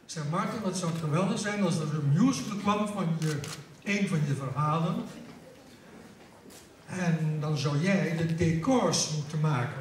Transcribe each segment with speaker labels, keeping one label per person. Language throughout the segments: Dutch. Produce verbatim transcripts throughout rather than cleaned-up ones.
Speaker 1: Zei Martin, wat zou het geweldig zijn als er een musical kwam van je, een van je verhalen. En dan zou jij de decors moeten maken.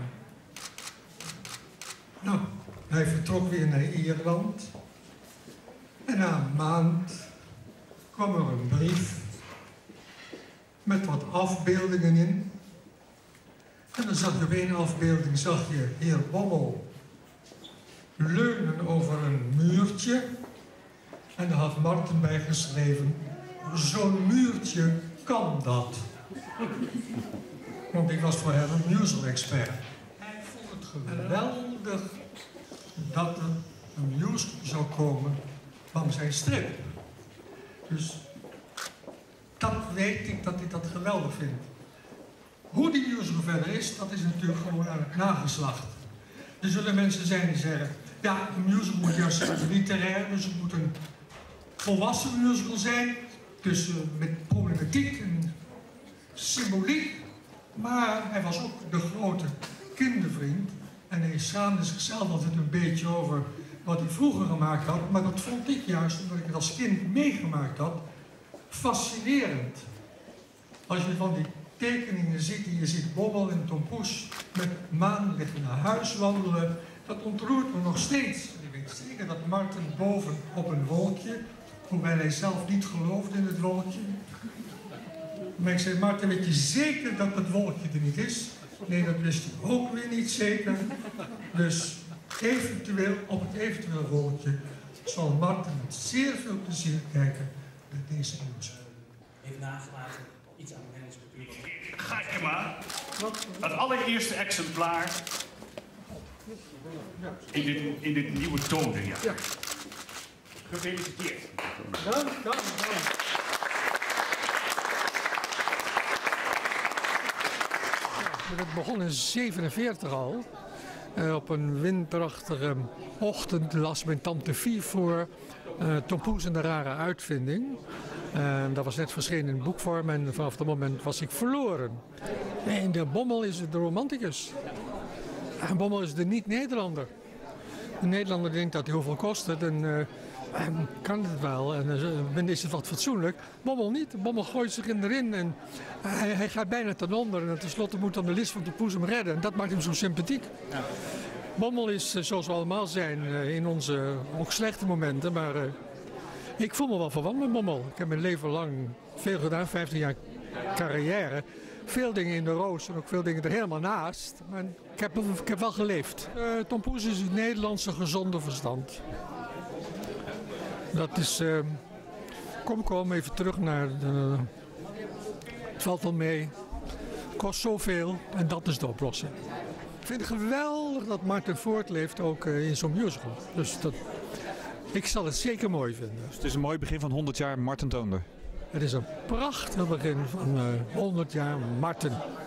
Speaker 1: Nou, hij vertrok weer naar Ierland. En na een maand kwam er een brief met wat afbeeldingen in. En dan zag je op één afbeelding, zag je heer Bommel leunen over een muurtje. En daar had Martin bij geschreven, zo'n muurtje kan dat. Want ik was voor hem een musical-expert. Hij vond het geweldig dat er een musical zou komen van zijn strip. Dus dat weet ik dat hij dat geweldig vindt. Hoe die musical verder is, dat is natuurlijk gewoon aan het nageslacht. Er zullen mensen zijn die zeggen, ja, een musical moet juist zijn literair, dus het moet een volwassen musical zijn. Dus uh, met problematiek en symboliek. Maar hij was ook de grote kindervriend. En hij schaamde zichzelf altijd een beetje over wat hij vroeger gemaakt had. Maar dat vond ik juist, omdat ik het als kind meegemaakt had, fascinerend. Als je van die tekeningen ziet, die je ziet Bommel en Tom Poes met maan liggen naar huis wandelen, dat ontroert me nog steeds. Ik weet zeker dat Martin boven op een wolkje, hoewel hij zelf niet geloofde in het wolkje. Maar ik zei, Martin, weet je zeker dat het wolkje er niet is? Nee, dat wist hij ook weer niet zeker. Dus eventueel, op het eventueel wolkje, zal Martin met zeer veel plezier kijken naar deze musical.
Speaker 2: Even nagelaten, iets aan het Nederlands papier.
Speaker 3: Ga je maar. Het allereerste exemplaar in dit, in dit nieuwe tonen, ja.
Speaker 1: Ja.
Speaker 3: Gefeliciteerd.
Speaker 1: Dank, dank, dank. Het begon in zevenenveertig al. Uh, op een winterachtige ochtend las mijn tante Fie voor uh, Tom Poes en de rare uitvinding. Uh, dat was net verschenen in boekvorm en vanaf dat moment was ik verloren. En de Bommel is de romanticus. En Bommel is de niet-Nederlander. De Nederlander denkt dat hij hoeveel kost het en uh, En kan het wel en uh, is het wat fatsoenlijk. Bommel niet. Bommel gooit zich in erin en hij, hij gaat bijna ten onder. En tenslotte moet dan de list van de Poes hem redden. En dat maakt hem zo sympathiek. Ja. Bommel is, uh, zoals we allemaal zijn, uh, in onze uh, ook slechte momenten. Maar uh, ik voel me wel verwant met Bommel. Ik heb mijn leven lang veel gedaan, vijftien jaar carrière. Veel dingen in de roos en ook veel dingen er helemaal naast. Maar ik heb, ik heb wel geleefd. Uh, Tom Poes is het Nederlandse gezonde verstand. Dat is, uh, kom, kom even terug naar, de, het valt wel mee, het kost zoveel en dat is de oplossing. Ik vind het geweldig dat Martin voortleeft ook uh, in zo'n musical. Dus dat, ik zal het zeker mooi vinden.
Speaker 4: Dus het is een mooi begin van honderd jaar Martin Toonder.
Speaker 1: Het is een prachtig begin van uh, honderd jaar Martin.